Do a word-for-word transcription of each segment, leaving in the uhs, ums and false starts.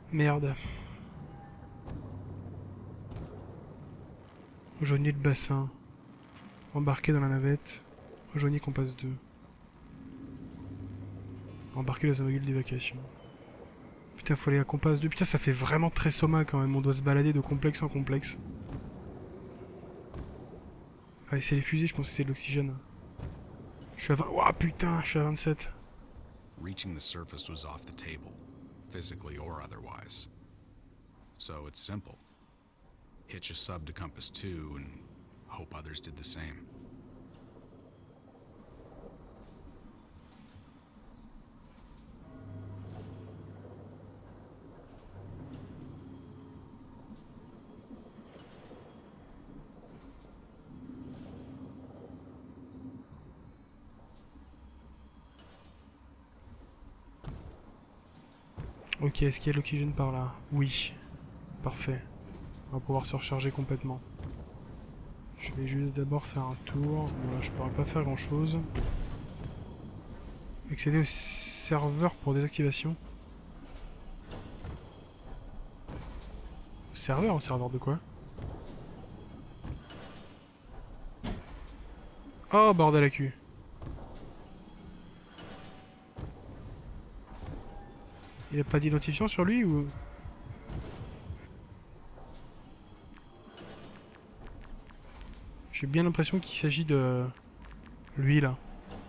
Merde. Rejoignez le bassin. Embarquez dans la navette. Rejoignez Compass deux. Embarquez dans un module d'évacuation. Putain, faut aller à Compass deux. Putain, ça fait vraiment très Soma quand même. On doit se balader de complexe en complexe. Allez, c'est les fusées, je pense que c'est de l'oxygène. Je suis à vingt... Ouah, putain, je suis à vingt-sept. Reaching the surface was off the table, physically or otherwise. So it's simple. Hitch a sub to Compass two and hope others did the same. Ok, est-ce qu'il y a de l'oxygène par là? Oui. Parfait. On va pouvoir se recharger complètement. Je vais juste d'abord faire un tour. Bon là, je pourrais pas faire grand chose. Accéder au serveur pour désactivation. Au serveur? Au serveur de quoi? Oh, bordel à cul. Il a pas d'identifiant sur lui ou... J'ai bien l'impression qu'il s'agit de... lui là.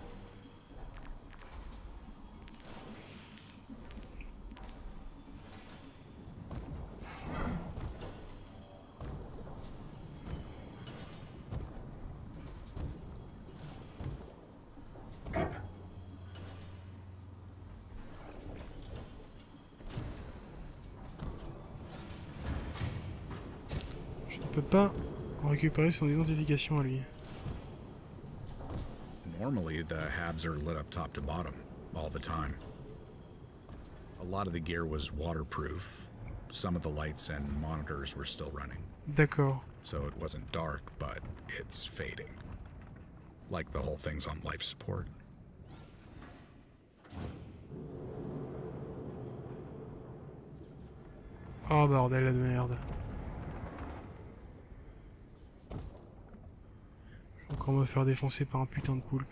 Je ne peux pas récupérer son identification à lui. Normally, the habs are lit up top to bottom, all the time. A lot of the gear was waterproof. Some of the lights and monitors were still running. D'accord. So it wasn't dark, but it's fading. Like the whole thing's on life support. Oh bordel de merde. Je vais encore me faire défoncer par un putain de poulpe.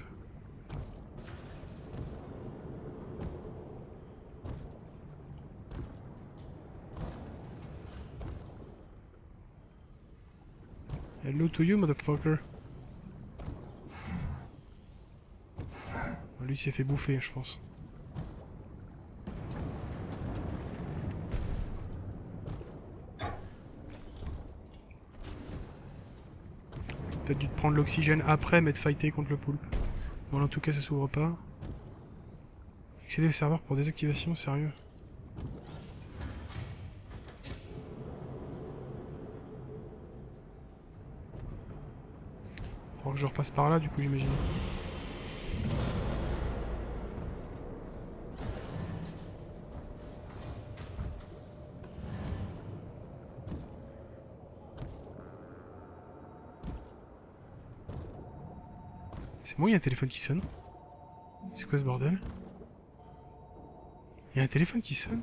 Hello to you, motherfucker. Lui s'est fait bouffer, je pense. Peut-être dû te prendre l'oxygène après, mais de fighter contre le poulpe. Bon, là, en tout cas, ça s'ouvre pas. Accéder au serveur pour désactivation, sérieux. Faudra que je repasse par là, du coup, j'imagine. C'est moi, il y a un téléphone qui sonne. C'est quoi ce bordel? Il y a un téléphone qui sonne?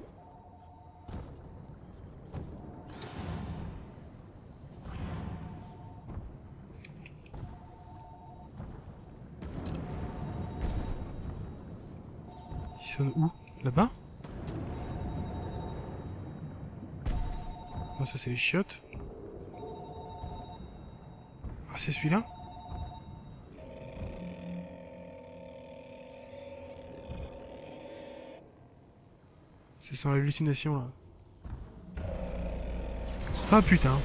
Il sonne où? Là-bas? Oh, ça c'est les chiottes. Ah, c'est celui-là? C'est sans l'hallucination là. Ah putain.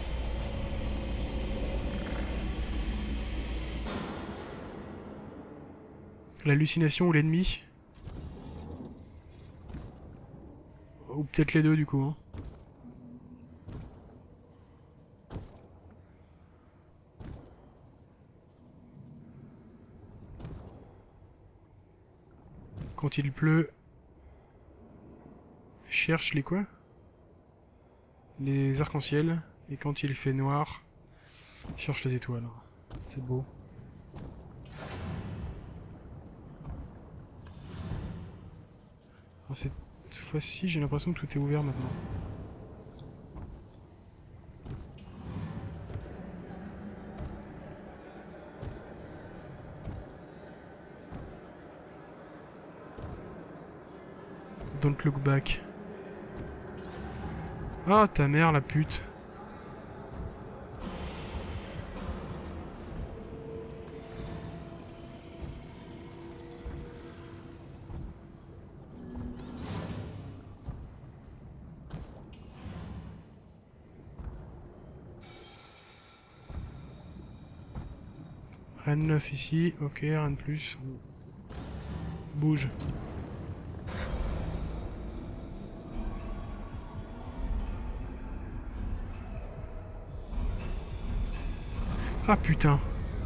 L'hallucination ou l'ennemi? Ou peut-être les deux du coup. Hein. Quand il pleut... Cherche les quoi? Les arcs-en-ciel. Et quand il fait noir, cherche les étoiles. C'est beau. C'est Cette fois-ci, j'ai l'impression que tout est ouvert maintenant. Don't look back. Ah, ta mère, la pute. Rien de neuf ici, ok, rien de plus. Bouge. Ah putain.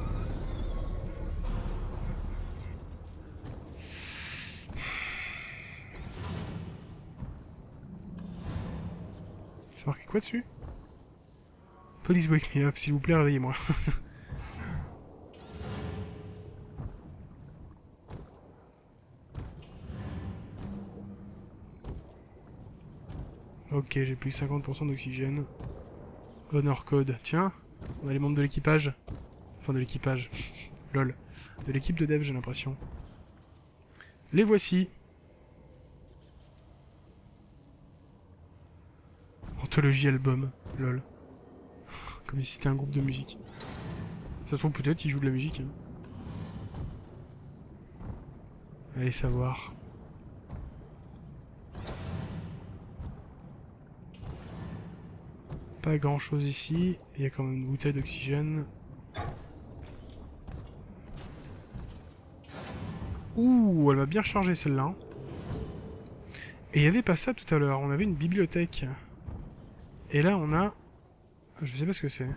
C'est marqué quoi dessus? Please wake me up, s'il vous plaît, réveillez-moi. Ok, j'ai plus cinquante pour cent d'oxygène. Honor code. Tiens, on a les membres de l'équipage. Enfin, de l'équipage. Lol. De l'équipe de dev, j'ai l'impression. Les voici. Anthologie album. Lol. Comme si c'était un groupe de musique. Ça se trouve peut-être ils jouent de la musique. Hein. Allez savoir. Pas grand chose ici. Il y a quand même une bouteille d'oxygène. Ouh, elle va bien recharger celle-là. Et il n'y avait pas ça tout à l'heure. On avait une bibliothèque. Et là on a... Je sais pas ce que c'est.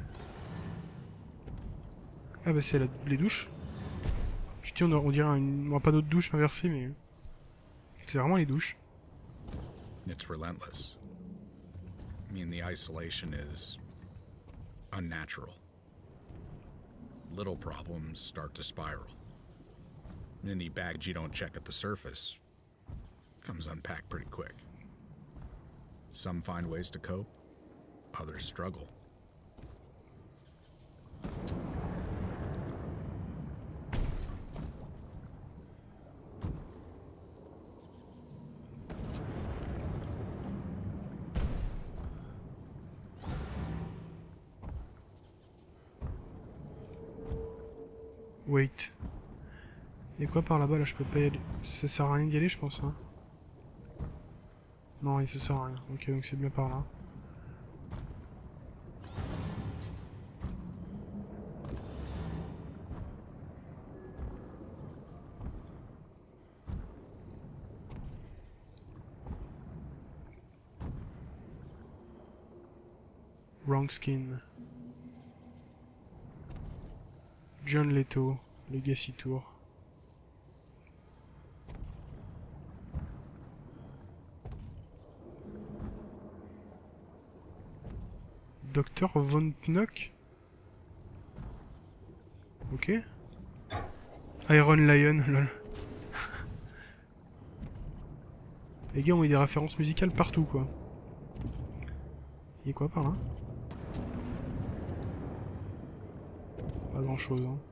Ah bah c'est la... les douches. Je dis on, a... on dirait une... on a pas d'autres douches inversées mais... C'est vraiment les douches. It's relentless. I mean, the isolation is unnatural. Little problems start to spiral. Any baggage you don't check at the surface comes unpacked pretty quick. Some find ways to cope, others struggle. Wait. Il y a quoi par là-bas? Là, je peux pas y aller. Ça sert à rien d'y aller, je pense. Hein. Non, ça sert à rien. Ok, donc c'est bien par là. Wrong skin. John Leto, Legacy Tour. Docteur Von Knock. Ok. Iron Lion, lol. Les gars ont eu des références musicales partout, quoi. Il y a quoi par là? Pas grand chose, hein.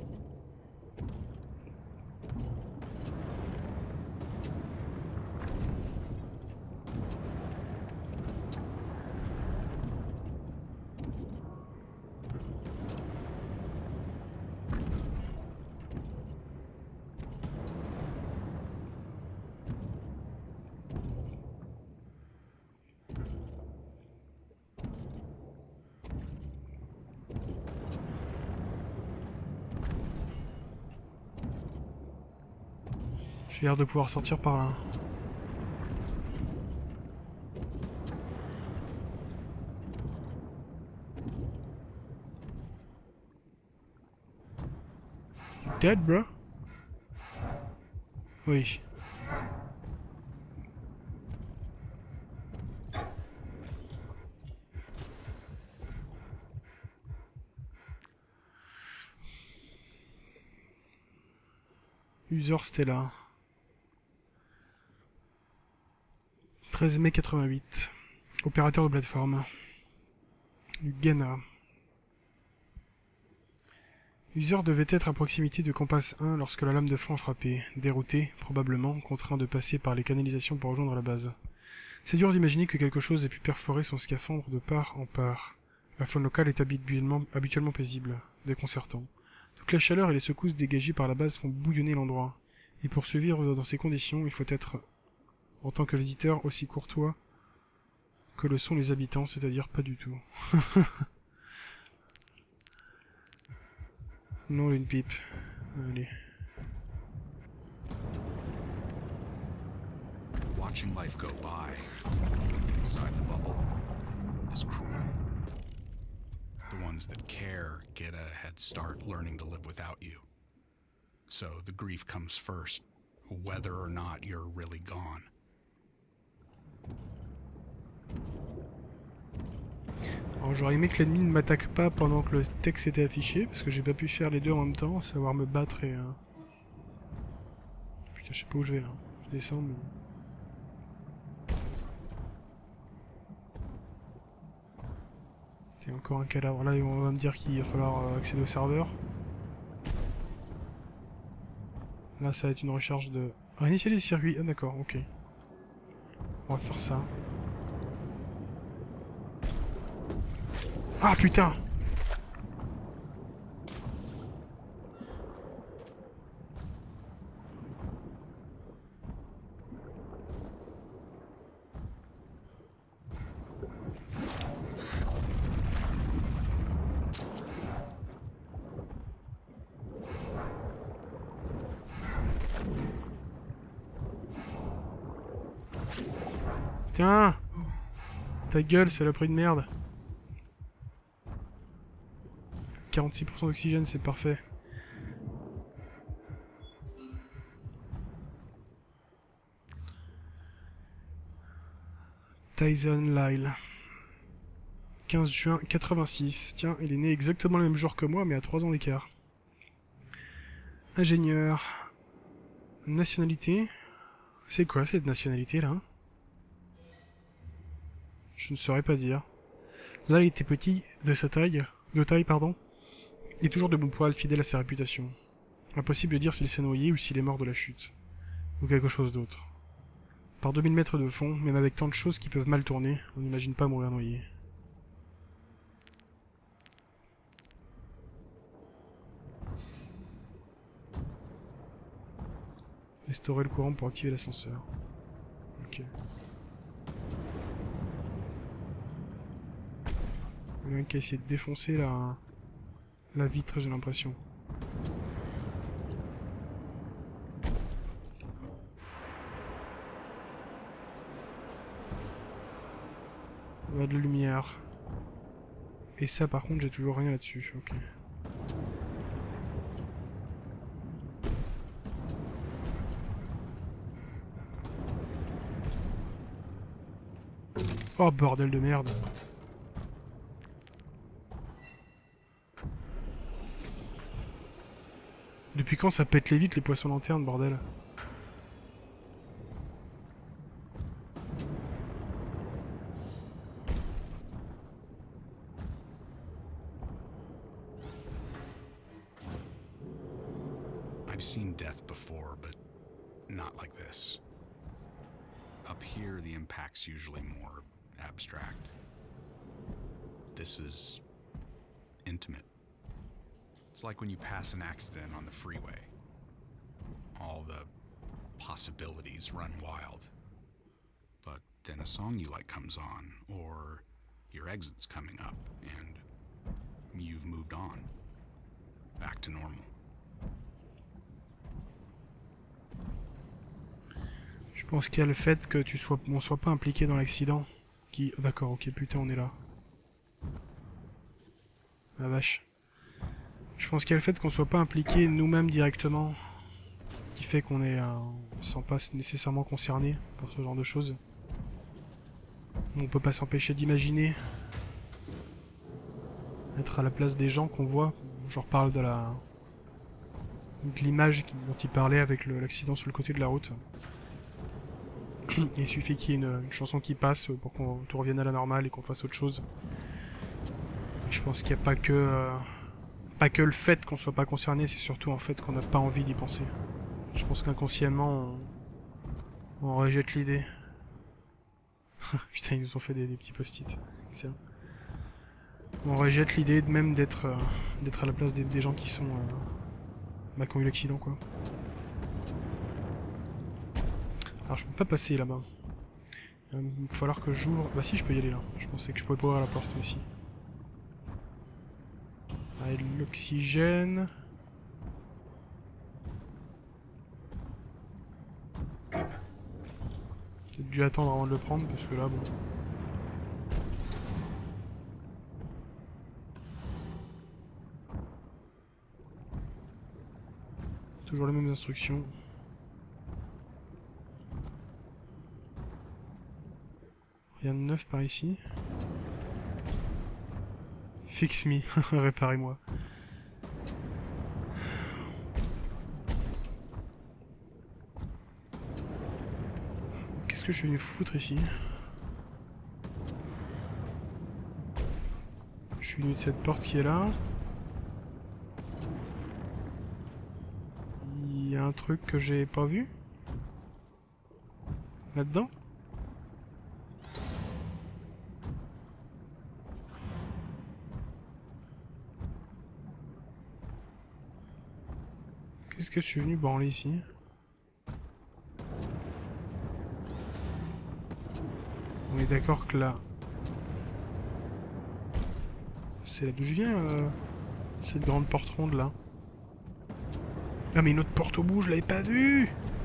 J'ai l'air de pouvoir sortir par là. You dead, bro? Oui. User Stella. treize mai quatre-vingt-huit. Opérateur de plateforme. Du Ghana. User devait être à proximité de Compass un lorsque la lame de fond a frappé. Dérouté, probablement, contraint de passer par les canalisations pour rejoindre la base. C'est dur d'imaginer que quelque chose ait pu perforer son scaphandre de part en part. La faune locale est habituellement, habituellement paisible, déconcertant. Toute la chaleur et les secousses dégagées par la base font bouillonner l'endroit. Et pour survivre dans ces conditions, il faut être, en tant que visiteur, aussi courtois que le sont les habitants, c'est-à-dire pas du tout. Non, une pipe. Allez. Watching life go by inside the bubble is cruel. The ones that care get a head start learning to live without you. So the grief comes first, whether or not you're really gone. Alors j'aurais aimé que l'ennemi ne m'attaque pas pendant que le texte était affiché, parce que j'ai pas pu faire les deux en même temps, savoir me battre et... Euh... Putain, je sais pas où je vais là. Je descends, mais... C'est encore un cadavre. Là, on va me dire qu'il va falloir accéder au serveur. Là, ça va être une recharge de... Ah, initialiser les circuits. Ah, d'accord, ok. On va faire ça. Ah, putain! Tiens! Ta gueule, saloperie de merde! quarante-six pour cent d'oxygène, c'est parfait. Tyson Lyle. quinze juin quatre-vingt-six. Tiens, il est né exactement le même jour que moi, mais à trois ans d'écart. Ingénieur. Nationalité. C'est quoi cette nationalité là? Je ne saurais pas dire. Là, il était petit, de sa taille, de taille, pardon. Il est toujours de bon poil, fidèle à sa réputation. Impossible de dire s'il s'est noyé ou s'il est mort de la chute. Ou quelque chose d'autre. Par deux mille mètres de fond, même avec tant de choses qui peuvent mal tourner, on n'imagine pas mourir noyé. Restaurer le courant pour activer l'ascenseur. Ok. Il y a un qui a essayé de défoncer la, la vitre, j'ai l'impression. On a de la lumière. Et ça, par contre, j'ai toujours rien là-dessus. Ok. Oh, bordel de merde. Depuis quand ça pète les vitres, les poissons lanternes, bordel? I've seen death before, but not like this. Up here, the impact's usually more abstract. This is intimate. It's like when you pass an accident on the freeway. All the possibilities run wild. But then a song you like comes on, or your exit's coming up, and you've moved on. Back to normal. Je pense qu'il y a le fait que tu sois, on soit pas impliqué dans l'accident. Qui, d'accord, ok, putain, on est là. La vache. Je pense qu'il y a le fait qu'on soit pas impliqué nous-mêmes directement, qui fait qu'on est, euh, on se sent pas nécessairement concerné par ce genre de choses. On peut pas s'empêcher d'imaginer être à la place des gens qu'on voit. Je reparle de la, de l'image dont il parlait avec l'accident sur le côté de la route. Et il suffit qu'il y ait une, une chanson qui passe pour qu'on tout revienne à la normale et qu'on fasse autre chose. Et je pense qu'il n'y a pas que... Euh, pas que le fait qu'on soit pas concerné, c'est surtout en fait qu'on n'a pas envie d'y penser. Je pense qu'inconsciemment, on, on rejette l'idée. Putain, ils nous ont fait des, des petits post-it. Excellent. On rejette l'idée même d'être euh, d'être à la place des, des gens qui sont... Euh, bah, qui ont eu l'accident, quoi. Alors, je peux pas passer là-bas. Il va falloir que j'ouvre... Bah si, je peux y aller là. Je pensais que je pouvais pas ouvrir la porte, mais si. Allez, l'oxygène... J'ai dû attendre avant de le prendre, parce que là, bon... Toujours les mêmes instructions. Rien de neuf par ici. Fix me, réparez-moi. Qu'est-ce que je suis venu foutre ici? Je suis venu de cette porte qui est là. Il y a un truc que j'ai pas vu là-dedans. Qu'est-ce que je suis venu branler ici? On est d'accord que là... C'est là d'où je viens, euh, cette grande porte ronde là. Ah mais une autre porte au bout, je l'avais pas vue!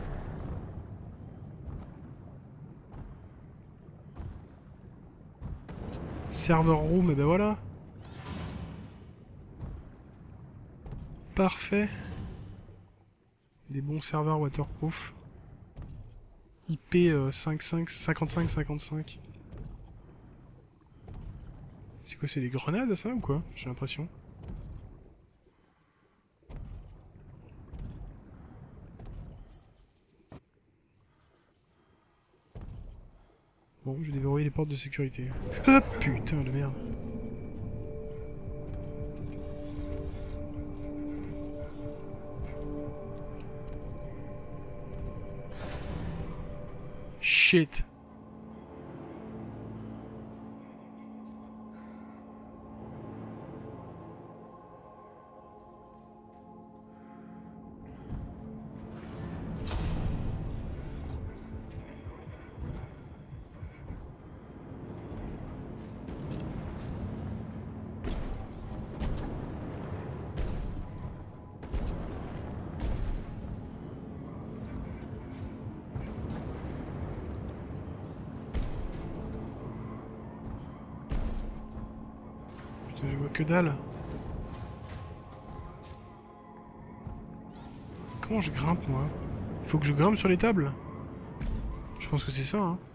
Server room, et ben voilà. Parfait. Des bons serveurs waterproof. I P euh, cinquante-cinq cinquante-cinq. C'est quoi, c'est des grenades ça ou quoi? J'ai l'impression. Bon, je déverrouille les portes de sécurité. Ah putain de merde. Shit. Putain, je vois que dalle. Comment je grimpe, moi? Faut que je grimpe sur les tables? Je pense que c'est ça, hein.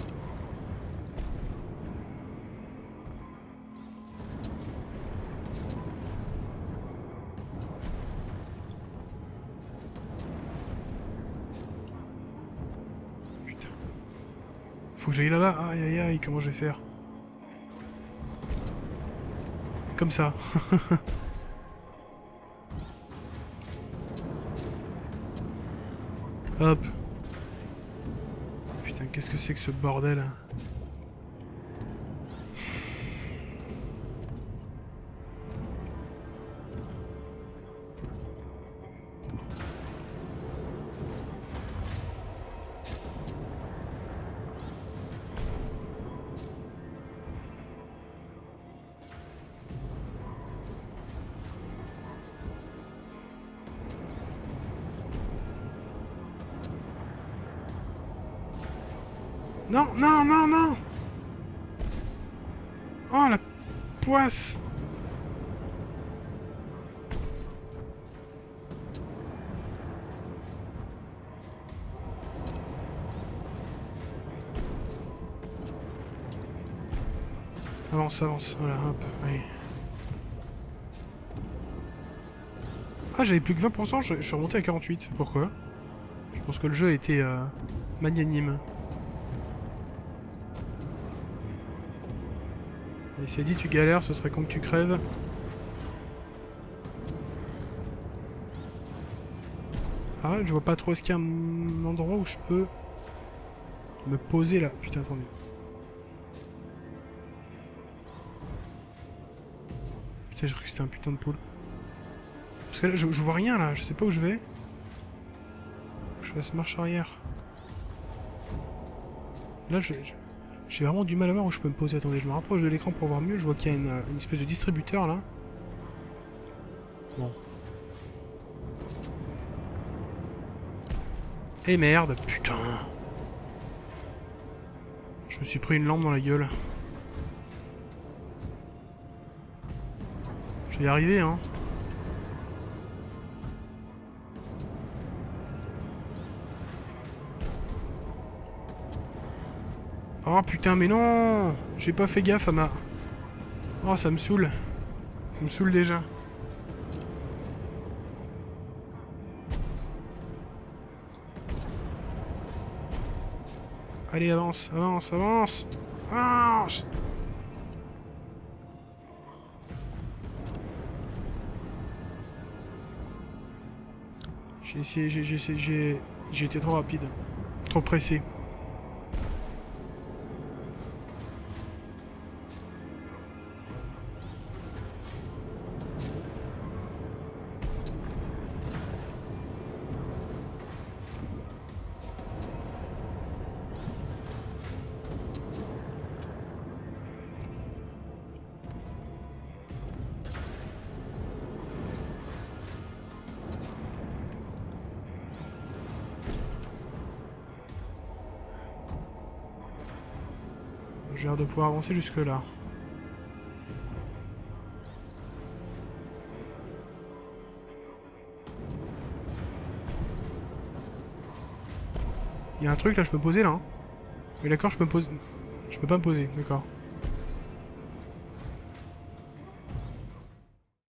Putain. Faut que j'aille là-bas. Aïe aïe aïe, comment je vais faire? Comme ça. Hop. Putain, qu'est-ce que c'est que ce bordel? Non, non, non, non! Oh, la poisse! Avance, avance, voilà, hop, allez. Ah, j'avais plus que vingt pour cent, je, je suis remonté à quarante-huit. Pourquoi? Je pense que le jeu a été euh, magnanime. Et c'est dit, tu galères, ce serait con que tu crèves. Ah, je vois pas trop, est-ce qu'il y a un endroit où je peux me poser là? Putain, attendez. Putain, j'ai cru que c'était un putain de poule. Parce que là, je, je vois rien là, je sais pas où je vais. Je fasse marche arrière. Là, je, je, j'ai vraiment du mal à voir où je peux me poser. Attendez, je me rapproche de l'écran pour voir mieux. Je vois qu'il y a une, une espèce de distributeur là. Bon. Et merde, putain. Je me suis pris une lampe dans la gueule. Je vais y arriver, hein. Oh putain, mais non! J'ai pas fait gaffe à ma... Oh, ça me saoule. Ça me saoule déjà. Allez, avance, avance, avance! Avance! J'ai essayé, j'ai j'ai essayé, j'ai... J'ai été trop rapide. Trop pressé. J'ai l'air de pouvoir avancer jusque là. Il y a un truc là, je peux me poser là. Hein. Oui d'accord, je peux me poser. Je peux pas me poser, d'accord.